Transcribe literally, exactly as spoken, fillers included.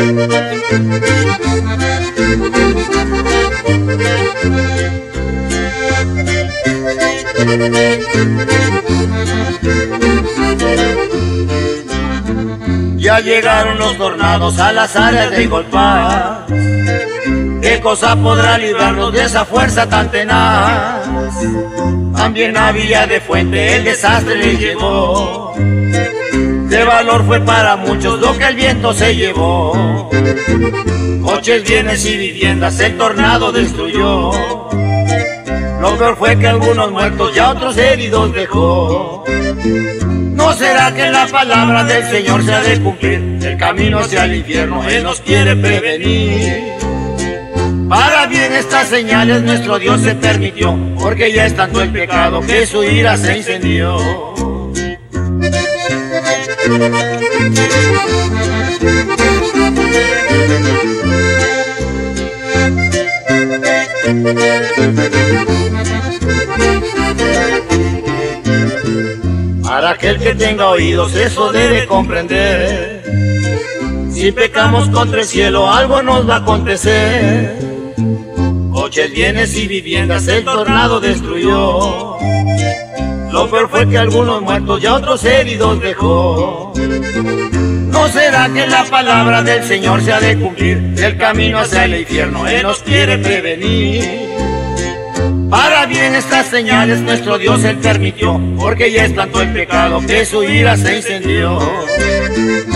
Ya llegaron los tornados a las áreas de Igolpá. ¿Qué cosa podrá librarnos de esa fuerza tan tenaz? También a Villa de Fuente el desastre le llegó. De valor fue para muchos lo que el viento se llevó. Coches, bienes y viviendas el tornado destruyó. Lo peor fue que algunos muertos y a otros heridos dejó. ¿No será que la palabra del Señor se ha de cumplir? El camino hacia el infierno Él nos quiere prevenir. Para bien estas señales nuestro Dios se permitió, porque ya es tanto el pecado que su ira se incendió. Para aquel que tenga oídos eso debe comprender. Si pecamos contra el cielo algo nos va a acontecer. Coches, bienes y viviendas el tornado destruyó. Lo peor fue que algunos muertos y a otros heridos dejó. ¿No será que la palabra del Señor se ha de cumplir? El camino hacia el infierno Él nos quiere prevenir. Para bien estas señales nuestro Dios Él permitió, porque ya es tanto el pecado que su ira se incendió.